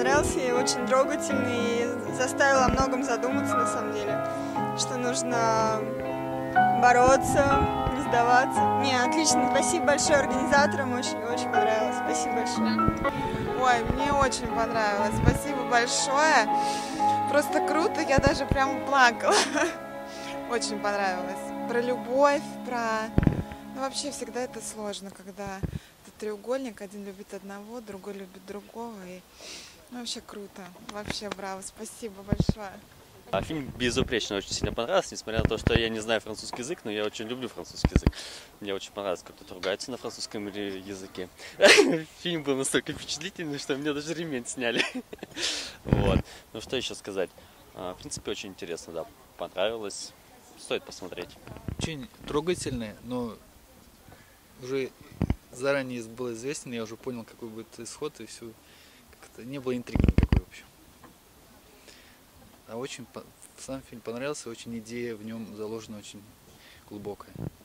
понравился и очень трогательный, и заставил о многом задуматься на самом деле, что нужно бороться, не сдаваться. Не, отлично, спасибо большое организаторам, очень понравилось, спасибо большое. Ой, мне очень понравилось, спасибо большое. Просто круто, я даже прям плакала. Очень понравилось. Про любовь, про... Ну, вообще всегда это сложно, когда это треугольник, один любит одного, другой любит другого. И... Ну, вообще круто. Вообще браво, спасибо большое. Фильм безупречно, очень сильно понравился, несмотря на то, что я не знаю французский язык, но я очень люблю французский язык. Мне очень понравилось, как тут ругаются на французском языке. Фильм был настолько впечатлительный, что мне даже ремень сняли. Вот. Ну что еще сказать? В принципе, очень интересно, да. Понравилось. Стоит посмотреть. Очень трогательный, но уже заранее был известен, я уже понял, какой будет исход, и все. Как-то не было интриги никакой, в общем. А очень сам фильм понравился, очень идея в нем заложена очень глубокая.